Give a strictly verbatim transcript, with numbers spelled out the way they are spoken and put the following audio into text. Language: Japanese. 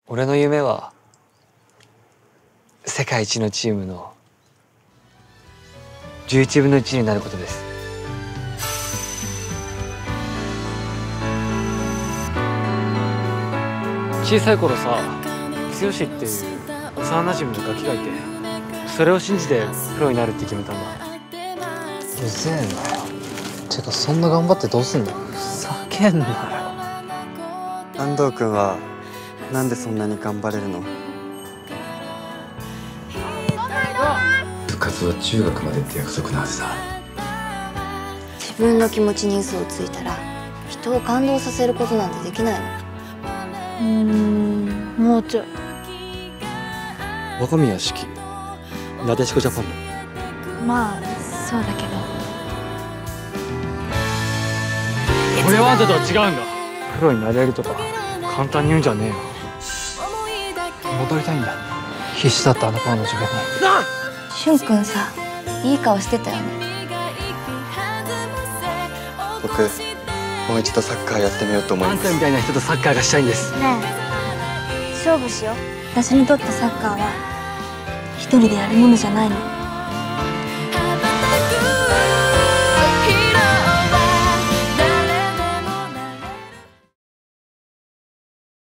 俺の夢は世界一のチームのじゅういちぶんのいちになることです。小さい頃さ、剛っていう幼なじみのガキがいて、それを信じてプロになるって決めたんだ。 うぜえなよ。てかそんな頑張ってどうすんの？ふざけんなよ。 安藤君はなんでそんなに頑張れるの？ 部活は中学までって約束なはずだ。 自分の気持ちに嘘をついたら人を感動させることなんてできないの。 うーん、もうちょい。 若宮四季、なでしこジャパンの。 まあそうだけど。 俺はあんたとは違うんだ。プロになれるとか簡単に言うんじゃねえよ。 戻りたいんだ。必死だったあの頃の自分に。 しゅんくんさ、いい顔してたよね。 僕もう一度サッカーやってみようと思います。 あんたみたいな人とサッカーがしたいんです。 ねえ、勝負しよう。私にとってサッカーは一人でやるものじゃないの。